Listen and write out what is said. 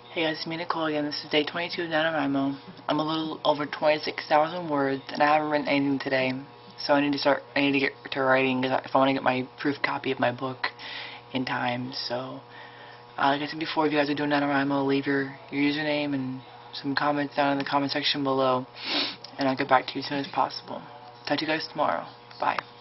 Hey guys, it's me Nicole again. This is day 22 of NaNoWriMo. I'm a little over 26,000 words and I haven't written anything today. So I need to get to writing if I want to get my proof copy of my book in time. So, like I said before, if you guys are doing NaNoWriMo, leave your username and some comments down in the comment section below and I'll get back to you as soon as possible. Talk to you guys tomorrow. Bye.